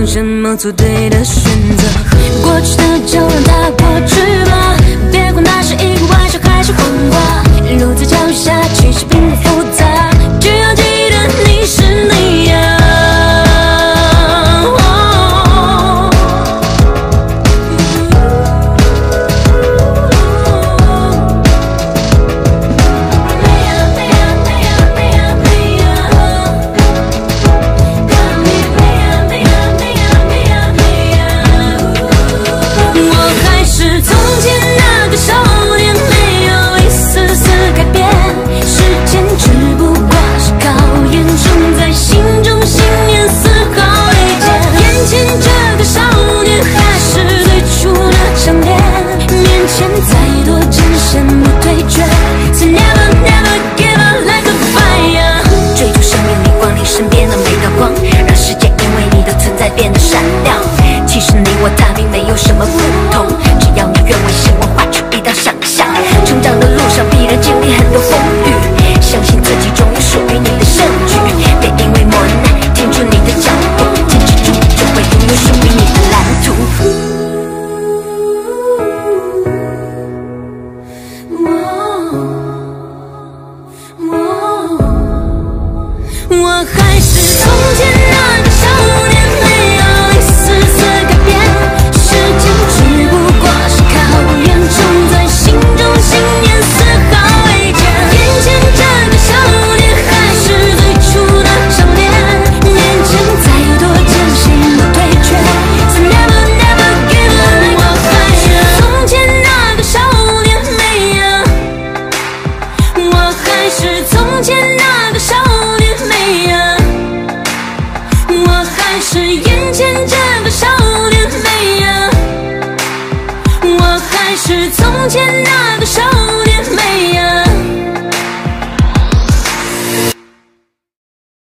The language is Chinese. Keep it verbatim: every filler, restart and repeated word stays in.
凭什么做对的选择？过去的就让它过去吧，别管它是一个玩笑还是谎话。路在脚下，其实并不复杂，只要记得你是你呀。 我他并没有什么不同，只要你愿为希望画出一道想象。成长的路上必然经历很多风雨，相信自己终有属于你的胜局。别因为磨难停住你的脚步，坚持住就会拥有属于你的蓝图。 我还是从前那个少年，没有一丝丝改变。时间只不过是考验，种在心中信念丝毫未减。眼前这个少年还是最初的少年，面前再有多艰辛不退却 So never never give up。 我还是从前那个少年，没有。我还是从前那个少年，没有。我还是眼前这个少年，没有。我还是从前那